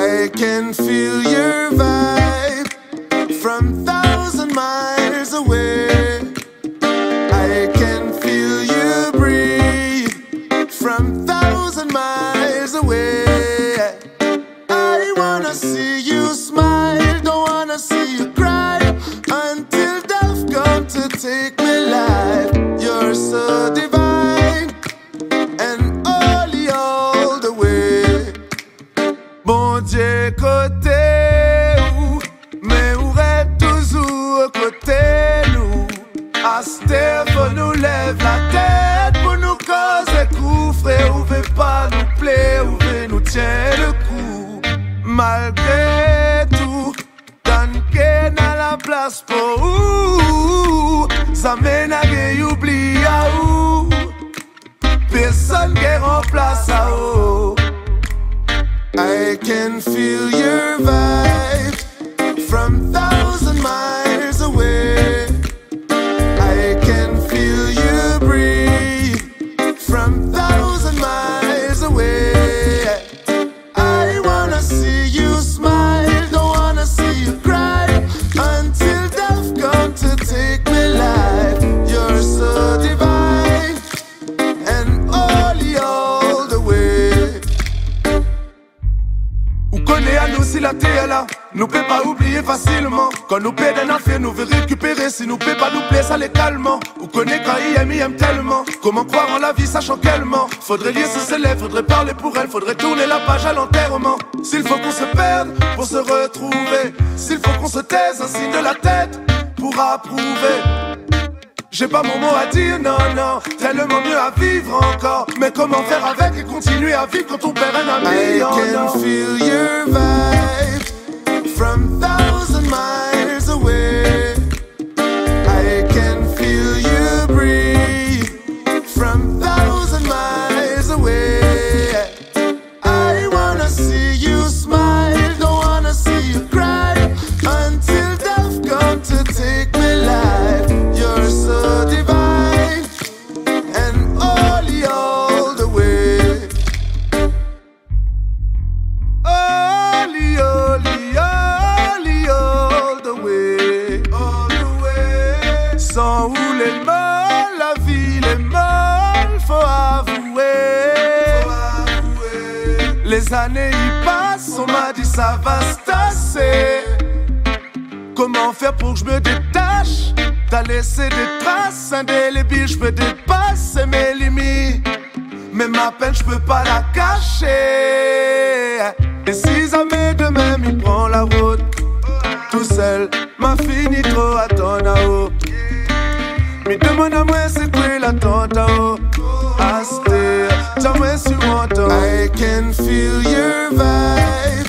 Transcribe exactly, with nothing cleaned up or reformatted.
I can feel your vibe from thousand miles away. I can feel you breathe from thousand miles away. I wanna see you smile, don't wanna see you cry, until death comes to take me life. You're so divine and holy all the way. Bon Dieu côté ou, mais où est toujours côté nous. Asté faut nous lève la tête pour nous causer coup. Frère, ou veut pas nous plaire, ou veut nous tient le coup. Malgré tout, tant que dans la place pour où, ça mène à rien oublier à où. Personne qui remplace à où. I can feel your vibe from thousand miles away. I can feel you breathe from thousand miles away. I wanna see you smile, don't wanna see you cry, until death comes to take me life. You're so divine and holy all the way. Ou connaît à nous si la terre est là, nous peut pas oublier facilement. Quand nous paie d'un affaire, nous veut récupérer. Si nous paie pas nous plaît, ça les calmement. Ou connaît quand il aime, il aime tellement. Comment croire en la vie, sachant qu'elle ment. Faudrait lire ses élèves, faudrait parler pour elle, faudrait tourner la page à l'enterrement. S'il faut qu'on se perde pour se retrouver, s'il faut qu'on se taise, un signe de la tête pour approuver. J'ai pas mon mot à dire, non, non, tellement mieux à vivre encore. Mais comment faire avec et continuer à vivre quand on perd un ami? I can feel your vibe from thousand miles away. I can feel you breathe from thousand miles away. I wanna see you smile, don't wanna see you cry, until death comes to take me life. You're so divine and holy all the way. Holy, holy, holy all the way. All the way. Sans où les molles, la vie est molle, faut avouer. Faut avouer. Les années y passent, on m'a dit ça va se tasser. Comment faire pour que je me détache? T'as laissé des traces indélébiles, je peux dépasser mes limites. Mais ma peine, je peux pas la cacher. Et si jamais demain m'y prend la route, tout seul, m'a fini trop à ton haut. Mais demande à moi c'est quoi l'attente à haut. Asté, t'as moi sur mon dos. I can feel your vibe